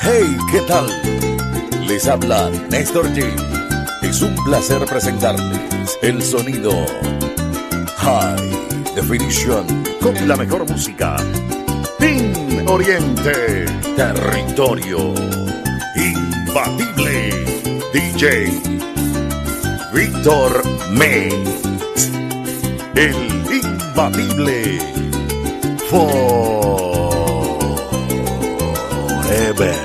Hey, ¿qué tal? Les habla Néstor G. Es un placer presentarles el sonido High Definition con la mejor música. Team Oriente, territorio imbatible. DJ Víctor Mix, el imbatible Forever.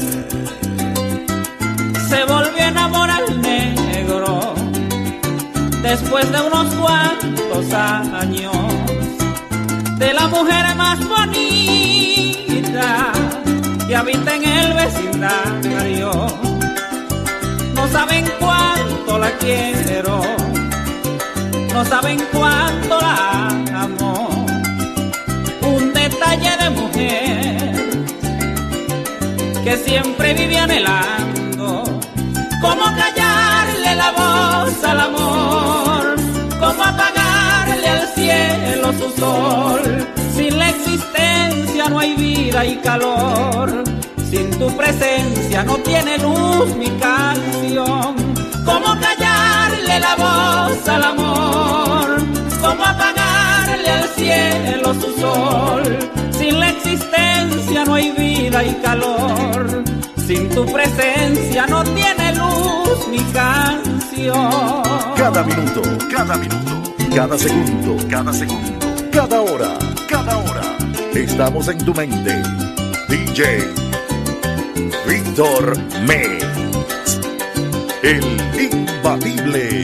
Se volvió a enamorar el negro después de unos cuantos años de la mujer más bonita que habita en el vecindario. No saben cuánto la quiero, no saben cuánto la amo. Un detalle de mujer que siempre vive anhelando. Cómo callarle la voz al amor, cómo apagarle al cielo su sol. Sin la existencia no hay vida y calor, sin tu presencia no tiene luz mi canción. Cómo callarle la voz al amor, cómo apagarle al cielo su sol. Sin la existencia no hay vida y calor, sin tu presencia no tiene luz mi canción. Cada minuto, cada segundo, cada hora, estamos en tu mente. DJ Víctor Mix, el imbatible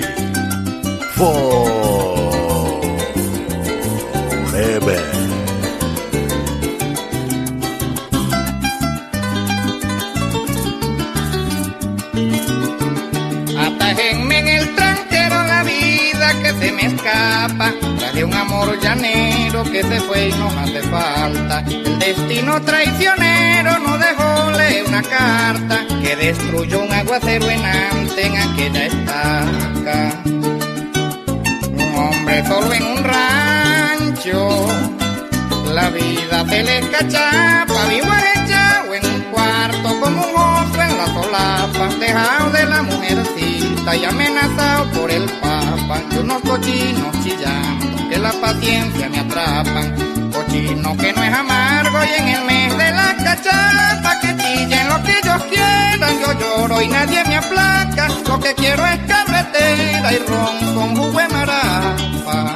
Forever. Atájenme en el tranquero la vida que se me escapa, traje un amor llanero que se fue y nos hace falta. El destino traicionero nos dejó leer una carta que destruyó un aguacero enante en aquella estaca. Un hombre solo en un rancho, la vida se le escachapa, vivo echado en un cuarto como un oso en la solapa, dejado de la mujercita y amenazado por el papa. Y unos cochinos chillando que la paciencia me atrapan, cochino que no es amargo y en el mes de la cachapa que chillen lo que ellos quieran. Yo lloro y nadie me aplaca, lo que quiero es carretera y ron con jugo de marapa.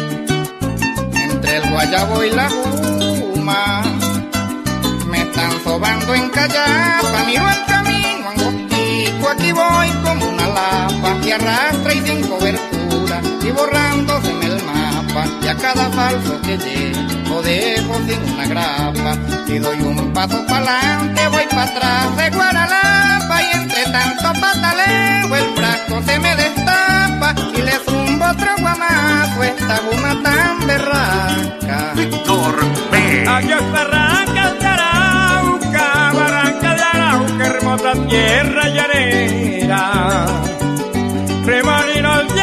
Entre el guayabo y la juma me están sobando en Callapa, miro el camino angostico, aquí voy como una lapa que arrastra y sin cobertura y borrándose en el mapa, y a cada falso que llego dejo sin una grapa. Si doy un paso pa'lante voy pa' atrás de Guaralapa, y entre tanto pataleo el frasco se me destapa y le zumbo otro guamazo esta juma tan berraca. Víctor Mix. Adiós Barrancas de Arauca, Barrancas de Arauca, hermosa tierra llanera. Remolinos de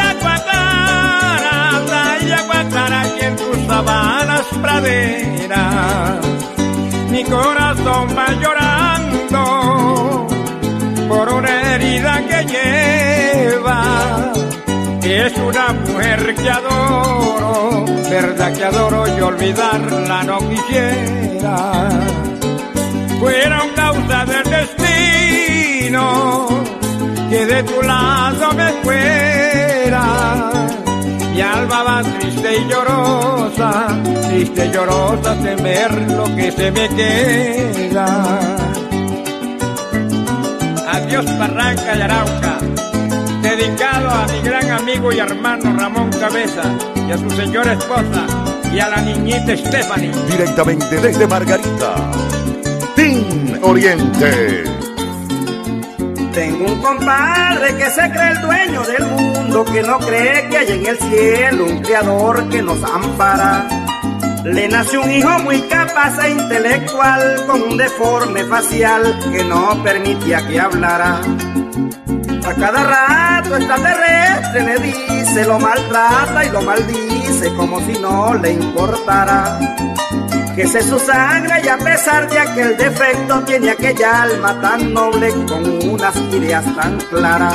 Aguatara, y Aguatara aquí en tus sabanas praderas. Mi corazón va llorando por una herida que lleva. Es una mujer que adoro, verdad que adoro y olvidarla no quisiera. Fueron causa del destino que de tu lado me fuera. Mi alma va triste y llorosa temer lo que se me queda. Adiós Barranca y Arauca, dedicado a mi gran amigo y hermano Ramón Cabeza y a su señora esposa y a la niñita Stephanie. Directamente desde Margarita, Team Oriente. Tengo un compadre que se cree el dueño del mundo, que no cree que hay en el cielo un creador que nos ampara. Le nació un hijo muy capaz e intelectual, con un deforme facial que no permitía que hablara. A cada rato extraterrestre le dice, lo maltrata y lo maldice como si no le importara. que sé su sangre y a pesar de aquel defecto tiene aquella alma tan noble con unas ideas tan claras.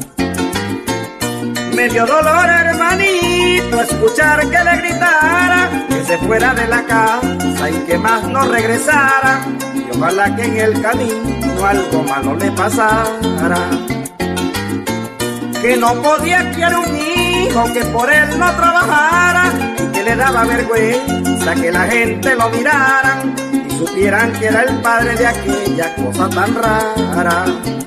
Me dio dolor, hermanito, escuchar que le gritara que se fuera de la casa y que más no regresara, y ojalá que en el camino algo malo le pasara. Que no podía criar un hijo que por él no trabajara y que le daba vergüenza que la gente lo mirara y supieran que era el padre de aquella cosa tan rara.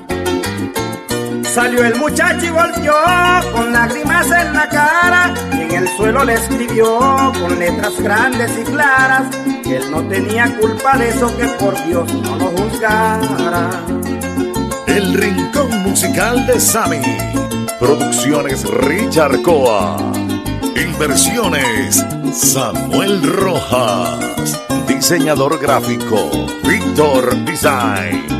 Salió el muchacho y volteó con lágrimas en la cara y en el suelo le escribió con letras grandes y claras que él no tenía culpa de eso, que por Dios no lo juzgara. El Rincón Musical de Sammy. Producciones Richard Coa. Inversiones Samuel Rojas. Diseñador gráfico Víctor Design.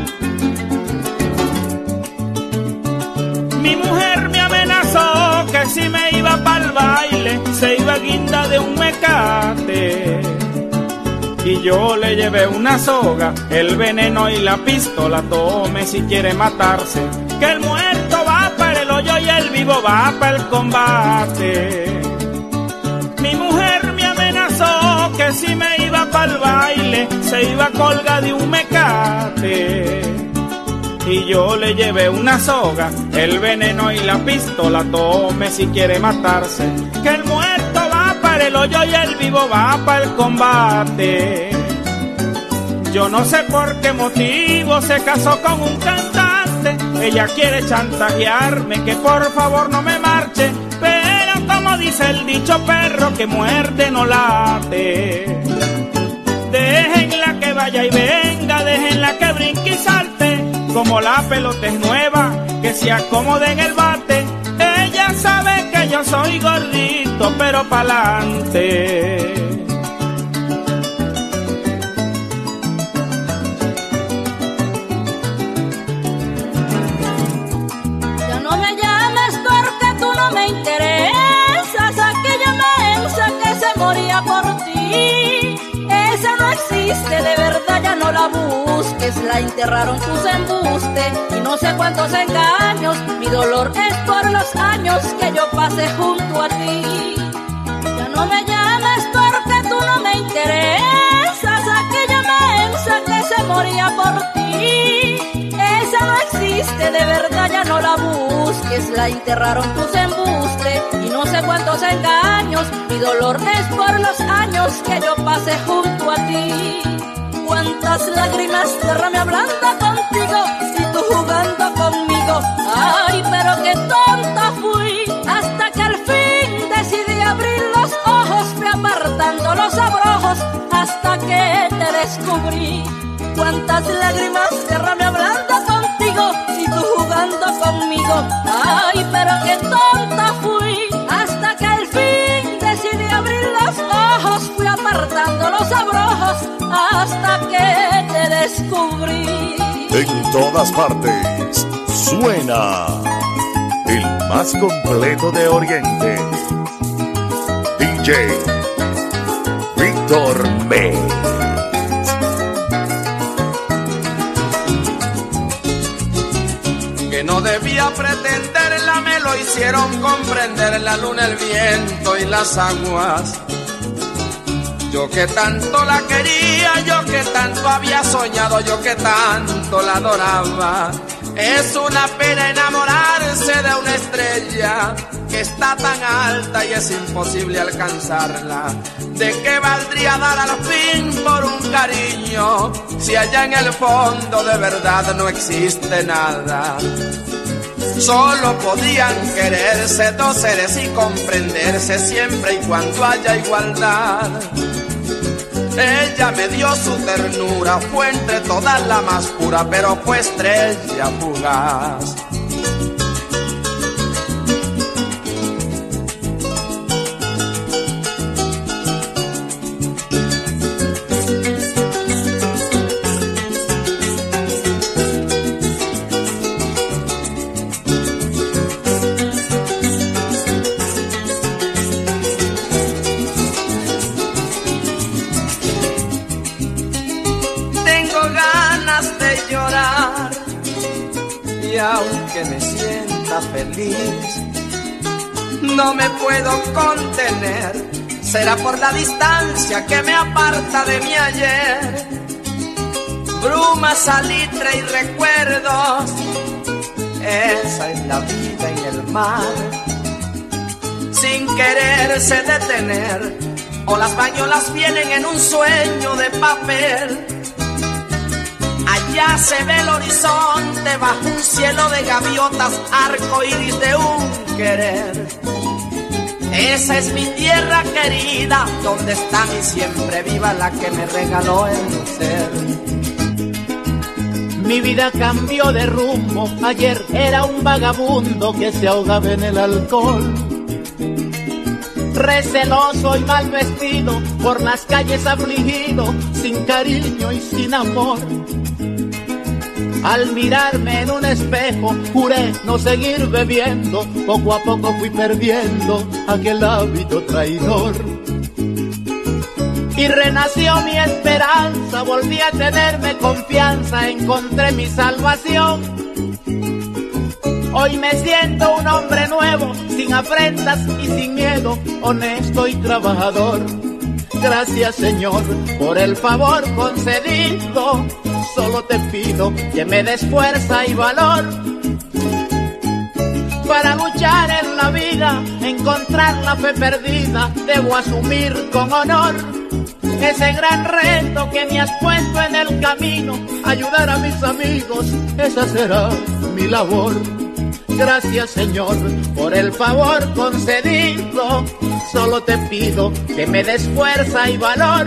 Mi mujer me amenazó que si me iba pa'l baile se iba guinda de un mecate. Y yo le llevé una soga, el veneno y la pistola, tome si quiere matarse, que el muerto va para el hoyo y el vivo va para el combate. Mi mujer me amenazó que si me iba pa'l baile se iba colga de un mecate. Y yo le llevé una soga, el veneno y la pistola, tome si quiere matarse, que el muerto va para el hoyo y el vivo va para el combate. Yo no sé por qué motivo se casó con un cantante, ella quiere chantajearme que por favor no me marche, pero como dice el dicho, perro que muerde no late. Déjenla que vaya y venga, déjenla que brinque y salte, como la pelota es nueva, que se acomode en el bate. Ella sabe que yo soy gordito, pero pa'lante. Ya no me llames porque tú no me interesas, aquella mensa que se moría por ti. Esa no existe, de verdad ya no la busques, la enterraron tus embustes y no sé cuántos engaños. Mi dolor es por los años que yo pasé junto a ti. Ya no me llames porque tú no me interesas, aquella mensa que se moría por ti. Esa no existe, de verdad ya no la busques, la enterraron tus embustes y no sé cuántos engaños. Mi dolor es por los años que yo pasé junto a ti. Cuántas lágrimas derramé hablando contigo y tú jugando conmigo. Ay, pero qué tonta fui, hasta que al fin decidí abrir los ojos, fui apartando los abrojos hasta que te descubrí. Cuántas lágrimas derramé hablando contigo y tú jugando conmigo. Ay, pero qué tonta fui, hasta que al fin decidí abrir los ojos, fui apartando los abrojos hasta que te descubrí. En todas partes suena el más completo de Oriente, DJ Víctor Mez. Que no debía pretenderla, me lo hicieron comprender la luna, el viento y las aguas. Yo que tanto la quería, yo que tanto había soñado, yo que tanto la adoraba. Es una pena enamorarse de una estrella que está tan alta y es imposible alcanzarla. ¿De qué valdría dar al fin por un cariño si allá en el fondo de verdad no existe nada? Solo podrían quererse dos seres y comprenderse siempre y cuando haya igualdad. Ella me dio su ternura, fue entre todas la más pura, pero fue estrella fugaz. llorar. Y aunque me sienta feliz, no me puedo contener. Será por la distancia que me aparta de mi ayer. Bruma, salitre y recuerdos, esa es la vida en el mar. Sin quererse detener, o las bañolas vienen en un sueño de papel. Allá se ve el horizonte bajo un cielo de gaviotas, arco iris de un querer. Esa es mi tierra querida, donde está mi siempre viva, la que me regaló el ser. Mi vida cambió de rumbo, ayer era un vagabundo que se ahogaba en el alcohol. Receloso y mal vestido, por las calles afligido, sin cariño y sin amor. Al mirarme en un espejo, juré no seguir bebiendo, poco a poco fui perdiendo aquel hábito traidor. Y renació mi esperanza, volví a tenerme confianza, encontré mi salvación. Hoy me siento un hombre nuevo, sin afrentas y sin miedo, honesto y trabajador. Gracias, Señor, por el favor concedido. Solo te pido que me des fuerza y valor para luchar en la vida, encontrar la fe perdida. Debo asumir con honor ese gran reto que me has puesto en el camino, ayudar a mis amigos, esa será mi labor. Gracias, Señor, por el favor concedido. Solo te pido que me des fuerza y valor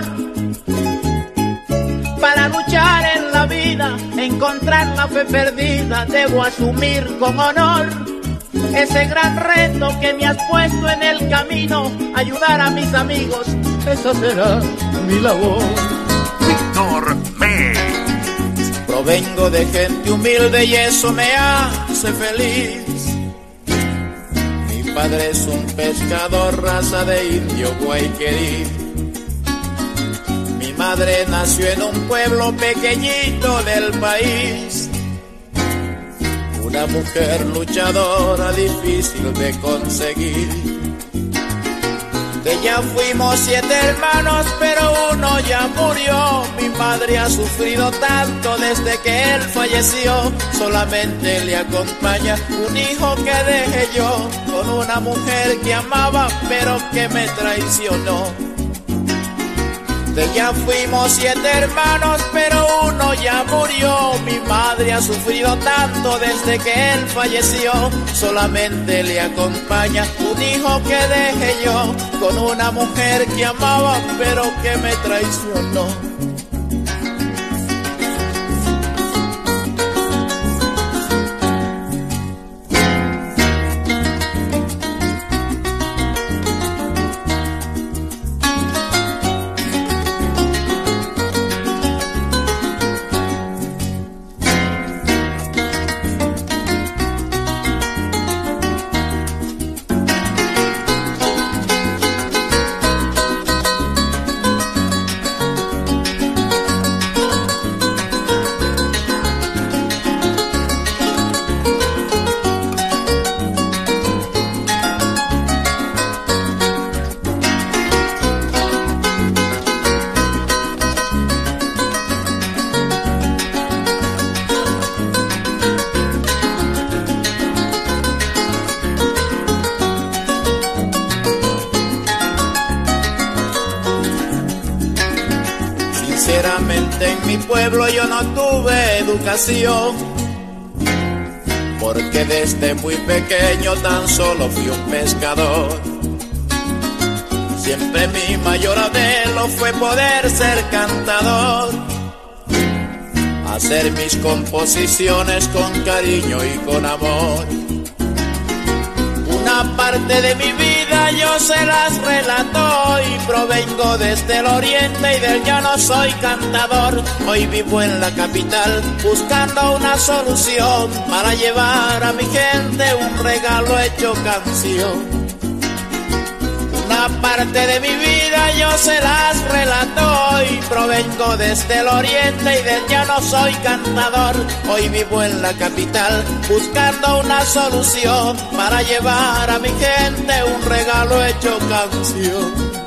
para luchar en la vida, encontrar la fe perdida. Debo asumir con honor ese gran reto que me has puesto en el camino, ayudar a mis amigos, esa será mi labor. Víctor Mix. Provengo de gente humilde y eso me hace feliz. Mi padre es un pescador, raza de indio guayquerí. Mi madre nació en un pueblo pequeñito del país. Una mujer luchadora, difícil de conseguir. De ella fuimos 7 hermanos, pero uno ya murió. Mi madre ha sufrido tanto desde que él falleció. Solamente le acompaña un hijo que dejé yo, con una mujer que amaba, pero que me traicionó. De ella fuimos 7 hermanos, pero uno ya murió. Mi madre ha sufrido tanto desde que él falleció. Solamente le acompaña un hijo que dejé yo, con una mujer que amaba, pero que me traicionó. Sinceramente en mi pueblo yo no tuve educación, porque desde muy pequeño tan solo fui un pescador. Siempre mi mayor anhelo fue poder ser cantador, hacer mis composiciones con cariño y con amor. Una parte de mi vida yo se las relato y provengo desde el oriente y del llano soy cantador. Hoy vivo en la capital buscando una solución para llevar a mi gente un regalo hecho canción. Una parte de mi vida yo se las relato. Hoy provengo desde el oriente y del llano soy cantador. Hoy vivo en la capital buscando una solución para llevar a mi gente un regalo hecho canción.